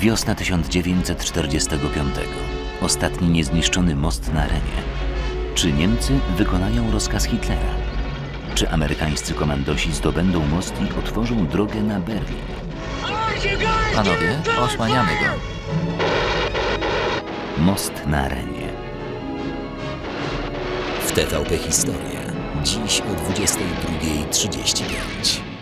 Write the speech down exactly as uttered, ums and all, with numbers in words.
Wiosna tysiąc dziewięćset czterdziestego piątego. Ostatni niezniszczony most na Renie. Czy Niemcy wykonają rozkaz Hitlera? Czy amerykańscy komandosi zdobędą most i otworzą drogę na Berlin? Panowie, osłaniamy go. Most na Renie. W T V P Historia. Dziś o dwudziestej drugiej trzydzieści pięć.